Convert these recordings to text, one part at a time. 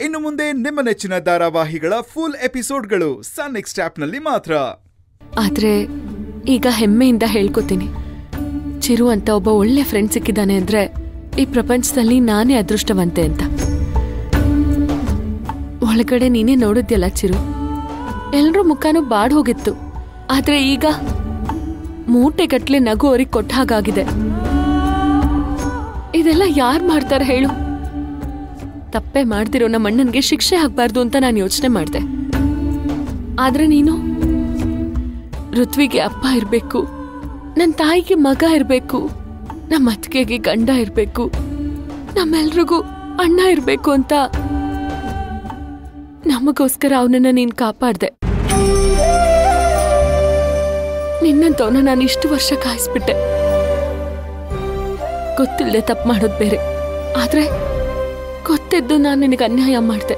ಇನ್ನು ಮುಂದೆ ನಿಮ್ಮ ನೆಚ್ಚಿನ ಧಾರಾವಾಹಿಗಳ ಫುಲ್ ಎಪಿಸೋಡ್ಗಳು ಸನ್ ನೆಕ್ಸ್ಟ್ ಆಪ್ನಲ್ಲಿ ಮಾತ್ರ. ಆದ್ರೆ ಈಗ ಹೆಮ್ಮೆಯಿಂದ ಹೇಳ್ಕೊತೀನಿ, ಚಿರು ಅಂತ ಒಬ್ಬ ಒಳ್ಳೆ ಫ್ರೆಂಡ್ ಸಿಕ್ಕಿದ್ದಾನೆ ಅಂದ್ರೆ ಈ ಪ್ರಪಂಚದಲ್ಲಿ ನಾನೇ ಅದೃಷ್ಟವಂತೆ ಅಂತ. ಒಳಗಡೆ ನೀನೇ ನೋಡಿದ್ಯಲ್ಲ ಚಿರು, ಎಲ್ರೂ ಮುಖನೂ ಬಾಡ್ ಹೋಗಿತ್ತು. ಆದ್ರೆ ಈಗ ಮೂಟೆಗಟ್ಲೆ ನಗು ಅವ್ರಿಗೆ ಕೊಟ್ಟ ಹಾಗಾಗಿದೆ. ಇದೆಲ್ಲ ಯಾರು ಮಾಡ್ತಾರೆ ಹೇಳು? ತಪ್ಪೆ ಮಾಡ್ತಿರೋ ನಮ್ಮ ಅಣ್ಣನ್ಗೆ ಶಿಕ್ಷೆ ಆಗ್ಬಾರ್ದು ಅಂತ ನಾನು ಯೋಚನೆ ಮಾಡಿದೆ. ಆದ್ರೆ ನೀನು ಋತ್ವಿಗೆ ಅಪ್ಪ ಇರ್ಬೇಕು, ನನ್ನ ತಾಯಿಗೆ ಮಗ ಇರ್ಬೇಕು, ನಮ್ಮ ಅತ್ತಿಗೆಗೆ ಗಂಡ ಇರ್ಬೇಕು, ನಮ್ಮೆಲ್ರಿಗೂ ಅಣ್ಣ ಇರ್ಬೇಕು ಅಂತ ನಮಗೋಸ್ಕರ ಅವನನ್ನ ನೀನ್ ಕಾಪಾಡ್ದೆ. ನಿನ್ನಂತವನ್ನ ನಾನು ಇಷ್ಟು ವರ್ಷ ಕಾಯಿಸ್ಬಿಟ್ಟೆ. ಗೊತ್ತಿಲ್ಲದೆ ತಪ್ಪು ಮಾಡೋದು ಬೇರೆ, ಆದ್ರೆ ಗೊತ್ತಿದ್ದು ನಾನು ನಿನಗೆ ಅನ್ಯಾಯ ಮಾಡಿದೆ.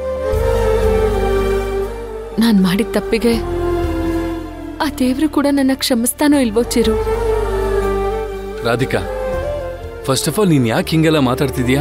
ನಾನು ಮಾಡಿದ ತಪ್ಪಿಗೆ ಆ ದೇವ್ರು ಕೂಡ ನನ್ನ ಕ್ಷಮಿಸ್ತಾನೋ ಇಲ್ವೋ Chiru? Radhika, first of all ನೀನ್ ಯಾಕೆ ಹಿಂಗೆಲ್ಲ ಮಾತಾಡ್ತಿದ್ಯಾ?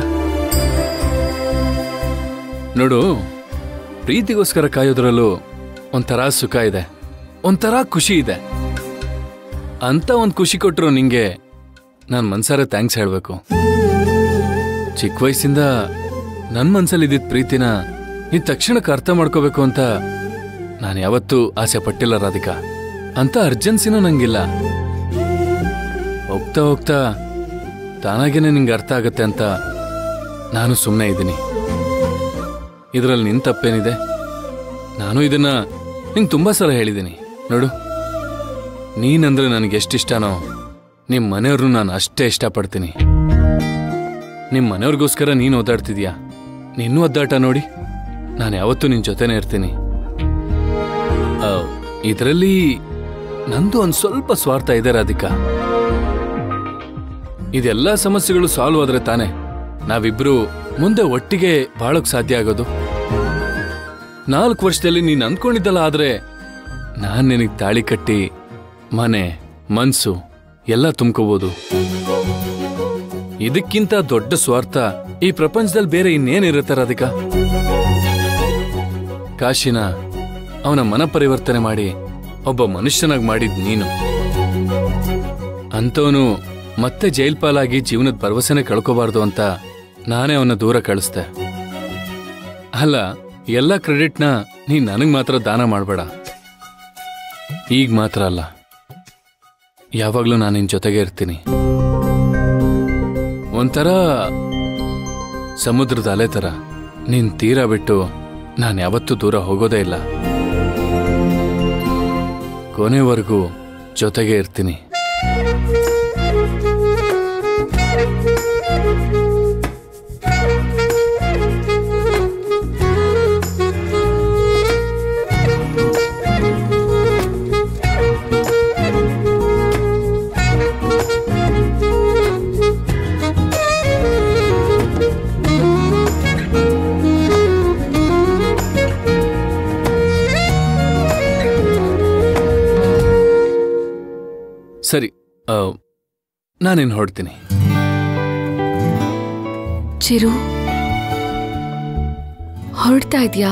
ನೋಡು, ಪ್ರೀತಿಗೋಸ್ಕರ ಕಾಯೋದ್ರಲ್ಲೂ ಒಂಥರ ಸುಖ ಇದೆ, ಒಂಥರ ಖುಷಿ ಇದೆ. ಅಂತ ಒಂದ್ ಖುಷಿ ಕೊಟ್ಟರು ನಿಂಗೆ ನಾನು ಮನ್ಸಾರೆ ಥ್ಯಾಂಕ್ಸ್ ಹೇಳ್ಬೇಕು. ಚಿಕ್ಕ ವಯಸ್ಸಿಂದ ನನ್ನ ಮನ್ಸಲ್ಲಿ ಇದ್ದಿದ್ದ ಪ್ರೀತಿನ ನೀ ತಕ್ಷಣಕ್ಕೆ ಅರ್ಥ ಮಾಡ್ಕೋಬೇಕು ಅಂತ ನಾನು ಯಾವತ್ತೂ ಆಸೆ ಪಟ್ಟಿಲ್ಲ ರಾಧಿಕಾ. ಅಂತ ಅರ್ಜೆನ್ಸಿನೂ ನಂಗಿಲ್ಲ. ಹೋಗ್ತಾ ಹೋಗ್ತಾ ತಾನಾಗೇನೆ ನಿಂಗೆ ಅರ್ಥ ಆಗತ್ತೆ ಅಂತ ನಾನು ಸುಮ್ಮನೆ ಇದ್ದೀನಿ. ಇದರಲ್ಲಿ ನಿನ್ ತಪ್ಪೇನಿದೆ? ನಾನು ಇದನ್ನ ನಿಂಗೆ ತುಂಬಾ ಸಲ ಹೇಳಿದ್ದೀನಿ. ನೋಡು, ನೀನಂದ್ರೆ ನನಗೆ ಎಷ್ಟಿಷ್ಟನೋ ನಿಮ್ಮ ಮನೆಯವ್ರನ್ನು ನಾನು ಅಷ್ಟೇ ಇಷ್ಟಪಡ್ತೀನಿ. ನಿಮ್ಮ ಮನೆಯವ್ರಿಗೋಸ್ಕರ ನೀನು ಓದಾಡ್ತಿದ್ಯಾ, ನಿನ್ನೂ ಒದ್ದಾಟ ನೋಡಿ ನಾನು ಯಾವತ್ತೂ ನಿನ್ನ ಜೊತೆನೇ ಇರ್ತೀನಿ. ಇದರಲ್ಲಿ ನಂದು ಒಂದು ಸ್ವಲ್ಪ ಸ್ವಾರ್ಥ ಇದೆ ರಾಧಿಕಾ. ಇದೆಲ್ಲ ಸಮಸ್ಯೆಗಳು ಸಾಲ್ವ್ ಆದ್ರೆ ತಾನೆ ನಾವಿಬ್ರು ಮುಂದೆ ಒಟ್ಟಿಗೆ ಬಾಳೋಕ್ ಸಾಧ್ಯ ಆಗೋದು. 4 ವರ್ಷದಲ್ಲಿ ನೀನು ಅಂದ್ಕೊಂಡಿದ್ದಲ್ಲ, ಆದ್ರೆ ನಾನ್ ನಿನಗೆ ತಾಳಿ ಕಟ್ಟಿ ಮನೆ ಮನ್ಸು ಎಲ್ಲ ತುಂಬ್ಕೋಬಹುದು. ಇದಕ್ಕಿಂತ ದೊಡ್ಡ ಸ್ವಾರ್ಥ ಈ ಪ್ರಪಂಚದಲ್ಲಿ ಬೇರೆ ಇನ್ನೇನಿರುತ್ತೆ ರಾಧಿಕಾ? ಕಾಶಿನ ಅವನ ಮನ ಪರಿವರ್ತನೆ ಮಾಡಿ ಒಬ್ಬ ಮನುಷ್ಯನಾಗಿ ಮಾಡಿದ್ ನೀನು. ಅಂತವನು ಮತ್ತೆ ಜೈಲ್ ಪಾಲಾಗಿ ಜೀವನದ ಭರವಸೆನೆ ಕಳ್ಕೋಬಾರ್ದು ಅಂತ ನಾನೇ ಅವನ ದೂರ ಕಳಿಸ್ದೆ. ಅಲ್ಲ, ಎಲ್ಲ ಕ್ರೆಡಿಟ್ನ ನೀನ್ ನನಗ್ ಮಾತ್ರ ದಾನ ಮಾಡ್ಬೇಡ. ಈಗ ಮಾತ್ರ ಅಲ್ಲ, ಯಾವಾಗ್ಲೂ ನಾನು ನಿನ್ ಜೊತೆಗೆ ಇರ್ತೀನಿ. ಒಂಥರ ಸಮುದ್ರದ ಅಲೆ ತರ ನೀನ್ ತೀರ ಬಿಟ್ಟು ನಾನು ಯಾವತ್ತೂ ದೂರ ಹೋಗೋದೇ ಇಲ್ಲ. ಕೊನೆವರೆಗೂ ಜೊತೆಗೆ ಇರ್ತೀನಿ. ಸರಿ, ನಾನೇನು ಹೊರಡ್ತೀನಿ. ಚಿರು, ಹೊರಡ್ತಾ ಇದ್ಯಾ?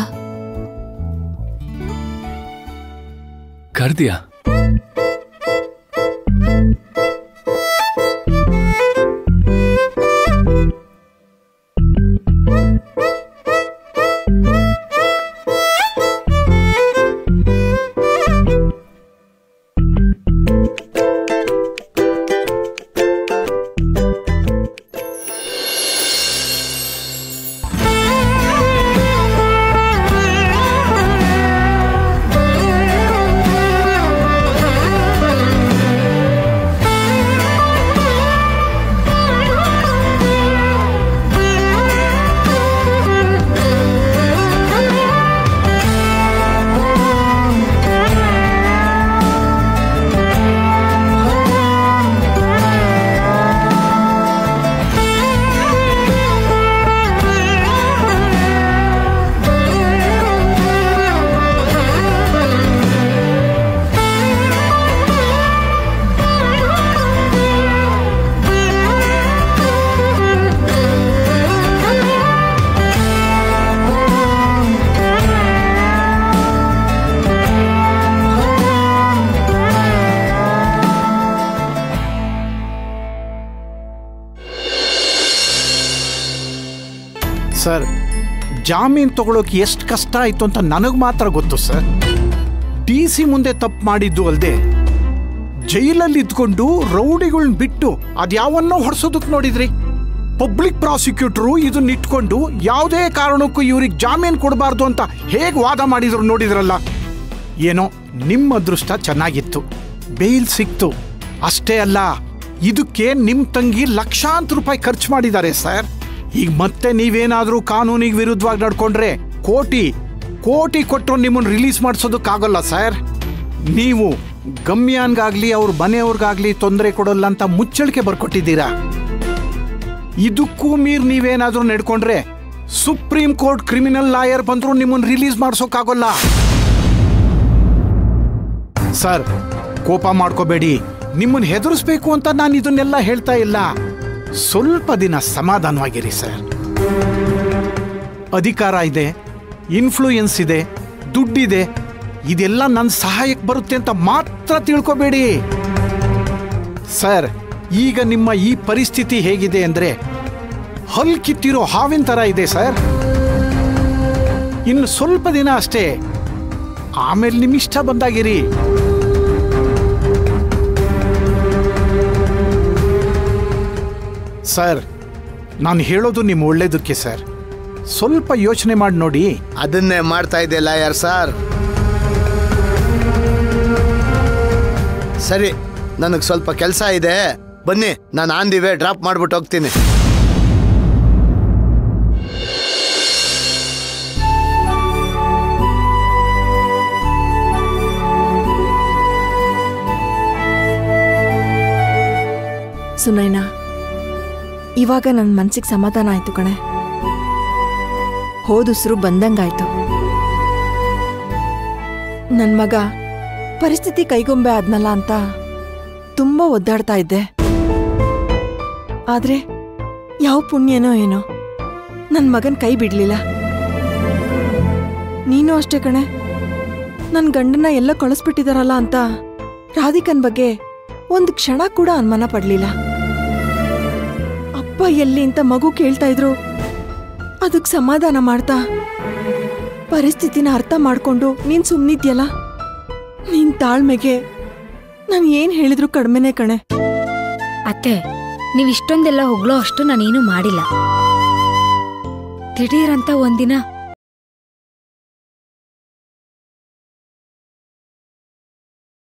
ಕರ್ದಿಯಾ? ಸರ್, ಜಾಮೀನು ತಗೊಳ್ಳೋಕೆ ಎಷ್ಟು ಕಷ್ಟ ಆಯಿತು ಅಂತ ನನಗೆ ಮಾತ್ರ ಗೊತ್ತು ಸರ್. DC ಮುಂದೆ ತಪ್ಪು ಮಾಡಿದ್ದು ಅಲ್ಲದೆ ಜೈಲಲ್ಲಿ ಇದ್ಕೊಂಡು ರೌಡಿಗಳನ್ನ ಬಿಟ್ಟು ಅದ್ಯಾವನ್ನೋ ಹೊಡ್ಸೋದಕ್ಕೆ ನೋಡಿದ್ರಿ. ಪಬ್ಲಿಕ್ ಪ್ರಾಸಿಕ್ಯೂಟರು ಇದನ್ನ ಇಟ್ಕೊಂಡು ಯಾವುದೇ ಕಾರಣಕ್ಕೂ ಇವ್ರಿಗೆ ಜಾಮೀನು ಕೊಡಬಾರ್ದು ಅಂತ ಹೇಗೆ ವಾದ ಮಾಡಿದ್ರು ನೋಡಿದ್ರಲ್ಲ. ಏನೋ ನಿಮ್ಮ ಅದೃಷ್ಟ ಚೆನ್ನಾಗಿತ್ತು, ಬೇಲ್ ಸಿಕ್ತು. ಅಷ್ಟೇ ಅಲ್ಲ, ಇದಕ್ಕೆ ನಿಮ್ಮ ತಂಗಿ ಲಕ್ಷಾಂತರ ರೂಪಾಯಿ ಖರ್ಚು ಮಾಡಿದ್ದಾರೆ ಸರ್. ಈಗ ಮತ್ತೆ ನೀವೇನಾದರೂ ಕಾನೂನಿಗೆ ವಿರುದ್ಧವಾಗಿ ನಡ್ಕೊಂಡ್ರೆ ಕೋಟಿ ಕೊಟ್ಟರು ನಿಮ್ಮನ್ನು ರಿಲೀಸ್ ಮಾಡಿಸೋದಕ್ಕಾಗಲ್ಲ ಸರ್. ನೀವು ಗಮ್ಯಾನ್ಗಾಗ್ಲಿ ಅವ್ರ ಮನೆಯವ್ರಿಗಾಗ್ಲಿ ತೊಂದರೆ ಕೊಡೋಲ್ಲ ಅಂತ ಮುಚ್ಚಳಿಕೆ ಬರ್ಕೊಟ್ಟಿದ್ದೀರಾ. ಇದಕ್ಕೂ ಮೀರ್ ನೀವೇನಾದರೂ ನಡ್ಕೊಂಡ್ರೆ ಸುಪ್ರೀಂ ಕೋರ್ಟ್ ಕ್ರಿಮಿನಲ್ ಲಾಯರ್ ಬಂದರೂ ನಿಮ್ಮನ್ನು ರಿಲೀಸ್ ಮಾಡಿಸೋಕ್ಕಾಗಲ್ಲ. ಸರ್, ಕೋಪ ಮಾಡ್ಕೋಬೇಡಿ. ನಿಮ್ಮನ್ನು ಹೆದರಿಸ್ಬೇಕು ಅಂತ ನಾನು ಇದನ್ನೆಲ್ಲ ಹೇಳ್ತಾ ಇಲ್ಲ. ಸ್ವಲ್ಪ ದಿನ ಸಮಾಧಾನವಾಗಿರಿ ಸರ್. ಅಧಿಕಾರ ಇದೆ, ಇನ್ಫ್ಲೂಯೆನ್ಸ್ ಇದೆ, ದುಡ್ಡಿದೆ, ಇದೆಲ್ಲ ನನ್ನ ಸಹಾಯಕ್ಕೆ ಬರುತ್ತೆ ಅಂತ ಮಾತ್ರ ತಿಳ್ಕೊಬೇಡಿ ಸರ್. ಈಗ ನಿಮ್ಮ ಈ ಪರಿಸ್ಥಿತಿ ಹೇಗಿದೆ ಅಂದರೆ ಹಲ್ ಕಿತ್ತಿರೋ ಹಾವಿನ ಥರ ಇದೆ ಸರ್. ಇನ್ನು ಸ್ವಲ್ಪ ದಿನ ಅಷ್ಟೇ, ಆಮೇಲೆ ನಿಮ್ಮಿಷ್ಟ ಬಂದಾಗಿರಿ. ಸರ್, ನಾನು ಹೇಳೋದು ನಿಮ್ಮ ಒಳ್ಳೇದಕ್ಕೆ ಸರ್. ಸ್ವಲ್ಪ ಯೋಚನೆ ಮಾಡಿ ನೋಡಿ. ಅದನ್ನೇ ಮಾಡ್ತಾ ಇದೆ ಲಾಯರ್ ಸರ್. ಸರಿ, ನನಗೆ ಸ್ವಲ್ಪ ಕೆಲಸ ಇದೆ, ಬನ್ನಿ, ನಾನು ಆನ್ ದಿ ವೇ ಡ್ರಾಪ್ ಮಾಡ್ಬಿಟ್ಟು ಹೋಗ್ತೀನಿ. ಸುನೈನಾ, ಇವಾಗ ನನ್ನ ಮನ್ಸಿಗೆ ಸಮಾಧಾನ ಆಯ್ತು ಕಣೆ. ಹೋದುಸ್ರು ಬಂದಂಗಾಯ್ತು. ನನ್ನ ಮಗ ಪರಿಸ್ಥಿತಿ ಕೈಗೊಂಬೆ ಆದ್ನಲ್ಲ ಅಂತ ತುಂಬಾ ಒದ್ದಾಡ್ತಾ ಇದ್ದೆ. ಆದ್ರೆ ಯಾವ ಪುಣ್ಯನೋ ಏನೋ ನನ್ನ ಮಗನ್ ಕೈ ಬಿಡ್ಲಿಲ್ಲ. ನೀನು ಅಷ್ಟೇ ಕಣೆ. ನನ್ನ ಗಂಡನ ಎಲ್ಲ ಕಳಿಸ್ಬಿಟ್ಟಿದಾರಲ್ಲ ಅಂತ ರಾಧಿಕನ್ ಬಗ್ಗೆ ಒಂದು ಕ್ಷಣ ಕೂಡ ಅನುಮಾನ ಪಡ್ಲಿಲ್ಲ. ಅಪ್ಪ ಎಲ್ಲಿ ಅಂತ ಮಗು ಕೇಳ್ತಾ ಇದ್ರು. ಅದಕ್ಕೆ ಸಮಾಧಾನ ಮಾಡ್ತಾ ಪರಿಸ್ಥಿತಿನ ಅರ್ಥ ಮಾಡ್ಕೊಂಡು ನೀನ್ ಸುಮ್ನಿದ್ಯಲ್ಲ, ನಿನ್ ತಾಳ್ಮೆಗೆ ನಾನು ಏನ್ ಹೇಳಿದ್ರು ಕಡಿಮೆನೆ ಕಣೆ. ಅತ್ತೆ, ನೀವ್ ಇಷ್ಟೊಂದೆಲ್ಲ ಹೊಗಳೋ ಅಷ್ಟು ನಾನೇನು ಮಾಡಿಲ್ಲ. ದಿಢೀರಂತ ಒಂದಿನ